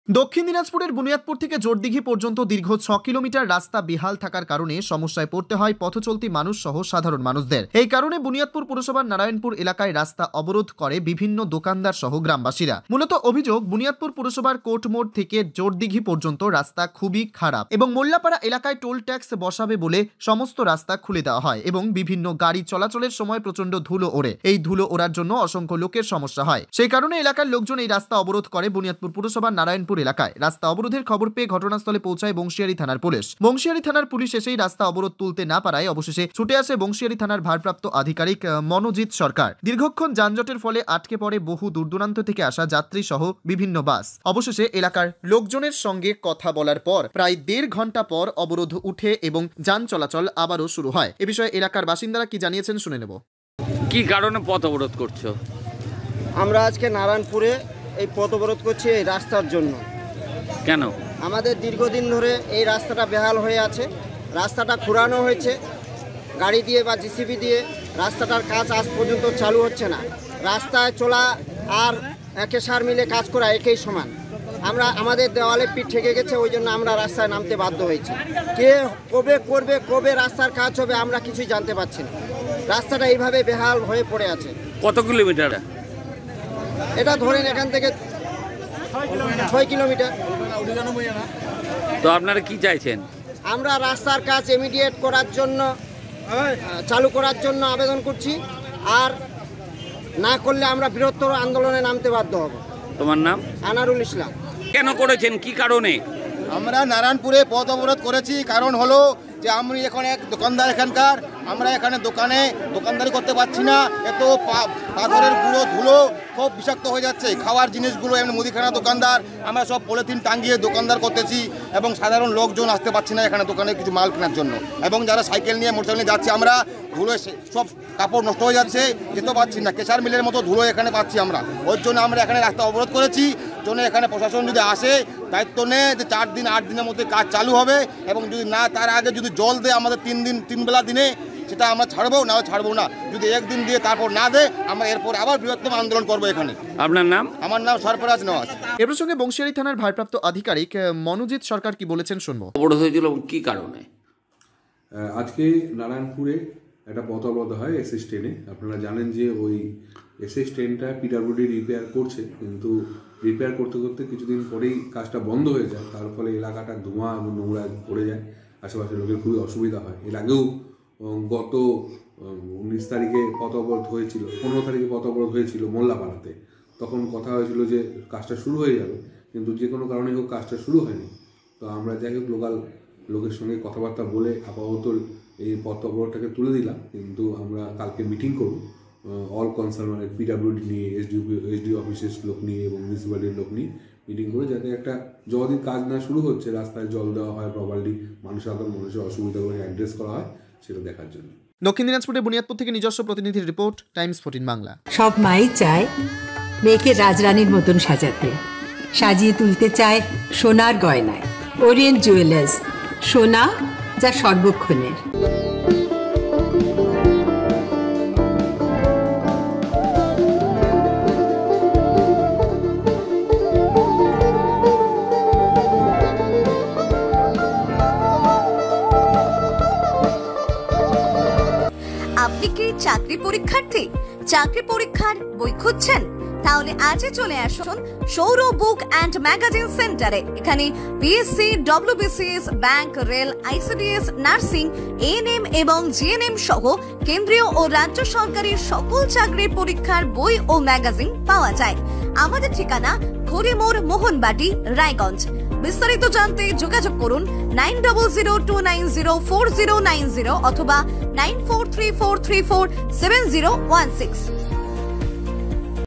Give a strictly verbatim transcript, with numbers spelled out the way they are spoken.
দক্ষিণ দিনাজপুরের বুনিয়াদপুর থেকে জোরদিঘি পর্যন্ত দীর্ঘ ছ কিলোমিটার রাস্তা বেহাল থাকার কারণে সমস্যায় পড়তে হয় পথচলতি মানুষ সহ সাধারণ মানুষদের। এই কারণে বুনিয়াদপুর পুরসভার নারায়ণপুর এলাকায় রাস্তা অবরোধ করে বিভিন্ন দোকানদার সহ গ্রামবাসীরা। মূলত অভিযোগ, বুনিয়াদপুর পুরসভার কোর্টমোড় থেকে জোরদিঘি পর্যন্ত রাস্তা খুবই খারাপ এবং মোল্লাপাড়া এলাকায় টোল ট্যাক্স বসাবে বলে সমস্ত রাস্তা খুলে দেওয়া হয় এবং বিভিন্ন গাড়ি চলাচলের সময় প্রচন্ড ধুলো ওড়ে। এই ধুলো ওড়ার জন্য অসংখ্য লোকের সমস্যা হয়। সেই কারণে এলাকার লোকজন এই রাস্তা অবরোধ করে বুনিয়াদপুর পুরসভার নারায়ণপুর এলাকায়। রাস্তা অবরোধের খবর পেয়ে ঘটনাস্থলে পৌঁছায় বংশিয়ারি থানার পুলিশ। বংশিয়ারি থানার পুলিশ এসেই রাস্তা অবরোধ তুলতে না পারায় অবশেষে ছুটে আসে বংশিয়ারি থানার ভারপ্রাপ্ত আধিকারিক মনোজিৎ সরকার। দীর্ঘক্ষণ যানজটের ফলে আটকে পড়ে বহু দূরদূরান্ত থেকে আসা যাত্রী সহ বিভিন্ন বাস। অবশেষে এলাকার লোকজনের সঙ্গে কথা বলার পর প্রায় দেড় ঘন্টা পর অবরোধ উঠে এবং যান চলাচল আবারও শুরু হয়। এ বিষয়ে এলাকার বাসিন্দারা কি জানিয়েছেন শুনে নেব। কি কারণে পথ অবরোধ করছো? আমরা আজকে নারায়ণপুরে এই পথ অবরোধ করছি এই রাস্তার জন্য। কেন? আমাদের দীর্ঘদিন ধরে এই রাস্তাটা বেহাল হয়ে আছে। রাস্তাটা খুঁড়ানো হয়েছে গাড়ি দিয়ে বা জিসিবি দিয়ে, রাস্তাটার কাজ আজ পর্যন্ত চালু হচ্ছে না। রাস্তায় চলা আর একে সার মিলে কাজ করা একই সমান। আমরা আমাদের দেওয়ালে পিঠ ঠেকে গেছে, ওই জন্য আমরা রাস্তায় নামতে বাধ্য হয়েছি। কে কবে করবে, কবে রাস্তার কাজ হবে আমরা কিছুই জানতে পারছি না। রাস্তাটা এইভাবে বেহাল হয়ে পড়ে আছে। কত কিলোমিটার? এটা ধরেন এখান থেকে ছয় কিলোমিটার। তো আপনারা কি চাইছেন? আমরা রাস্তার কাজ ইমিডিয়েট করার জন্য, চালু করার জন্য আবেদন করছি, আর না করলে আমরা বৃহত্তর আন্দোলনে নামতে বাধ্য হব। তোমার নাম? আনারুল ইসলাম। কেন করেছেন, কি কারণে? আমরা নারায়ণপুরে পথ অবরোধ করেছি, কারণ হলো যে আমি এখন এক দোকানদার এখানকার, আমরা এখানে দোকানে দোকানদারি করতে পারছি না। এত পাথরের গুঁড়ো ধুলো খুব বিষাক্ত হয়ে যাচ্ছে। খাওয়ার জিনিসগুলো এমনি মুদিখানা দোকানদার, আমরা সব পলিথিন টাঙ্গিয়ে দোকানদার করতেছি এবং সাধারণ লোকজন আসতে পারছি না এখানে দোকানে কিছু মাল কেনার জন্য। এবং যারা সাইকেল নিয়ে মোটরসাইকেল নিয়ে যাচ্ছে, আমরা ধুলো সব কাপড় নষ্ট হয়ে যাচ্ছে, যেতে পারছি না। কেশার মিলের মতো ধুলো এখানে পাচ্ছি আমরা। ওর জন্য আমরা এখানে রাস্তা অবরোধ করেছি। জন্য এখানে প্রশাসন যদি আসে, দায়িত্ব নেয় যে চার দিন আট দিনের মধ্যে কাজ চালু হবে, এবং যদি না তার আগে যদি জল দেয় আমাদের তিন দিন তিন বেলা দিনে, সেটা আমরা ছাড়বো, না ছাড়বো না। যদি একদিন দিয়ে তারপর না দেয়, আমরা এরপর আবার বৃহত্তম আন্দোলন করবো এখানে। আপনার নাম? আমার নাম সরফরাজ নওয়াজ। এ প্রসঙ্গে বংশিয়ারি থানার ভারপ্রাপ্ত আধিকারিক মনোজিৎ সরকার কি বলেছেন শুনবো। অবরোধ হয়েছিল কি কারণে? আজকে নারায়ণপুরে একটা পথ অবরোধ হয় এসএস ট্রেনে। আপনারা জানেন যে ওই এসএস ট্রেনটা পিডব্লিউডি রিপেয়ার করছে, কিন্তু রিপেয়ার করতে করতে কিছুদিন পরেই কাজটা বন্ধ হয়ে যায়। তার ফলে এলাকাটা ধোঁয়া এবং নোংরা পড়ে যায়, আশেপাশের লোকের খুবই অসুবিধা হয়। এর আগেও গত উনিশ তারিখে পথ অবরোধ হয়েছিল, পনেরো তারিখে পথ অবরোধ হয়েছিল মোল্লাপাড়াতে। তখন কথা হয়েছিল যে কাজটা শুরু হয়ে যাবে, কিন্তু যে কোনো কারণে হোক কাজটা শুরু হয়নি। তো আমরা যাই হোক লোকাল লোকের সঙ্গে কথাবার্তা বলে আপাতত এই পথ অবরোধটাকে তুলে দিলাম। কিন্তু আমরা কালকে মিটিং করব অল কনসার্ন, মানে পিডব্লিউডি নিয়ে, এসডিও এসডিও অফিসের লোক নিয়ে এবং মিউনিসিপ্যালিটির লোক নিয়ে মিটিং করে, যাতে একটা যতদিন কাজ না শুরু হচ্ছে রাস্তায় জল দেওয়া হয় প্রপারলি, মানুষের সাধারণ মানুষের অসুবিধাগুলো অ্যাড্রেস করা হয়, সেটা দেখার জন্য। দক্ষিণ দিনাজপুরের বুনিয়াদপুর থেকে নিজস্ব প্রতিনিধির রিপোর্ট, টাইমস ফোরটিন বাংলা। সব মাই চায় মেয়েকে রাজরানীর মতন সাজাতে, সাজিয়ে তুলতে চায় সোনার গয়নায়। ওরিয়েন্ট জুয়েলার্স, সোনা যা সর্বক্ষণের। আপনি কি চাকরি পরীক্ষার্থী? চাকরি পরীক্ষার বই খুঁজছেন? তাহলে আজই চলে আসুন সৌর বুক অ্যান্ড ম্যাগাজিন সেন্টারে। এখানে BSc, WBCS, bank, rail, ICDS, nursing, ANM এবং জিএনএম সহ কেন্দ্রীয় ও রাজ্য সরকারের সকল চাকরির পরীক্ষার বই ও ম্যাগাজিন পাওয়া যায়। আমাদের ঠিকানা খড়িমোড়, মোহনবাটি, রায়গঞ্জ। বিস্তারিত জানতে যোগাযোগ করুন nine double zero two nine zero four zero nine zero অথবা nine four three four three four seven zero one six.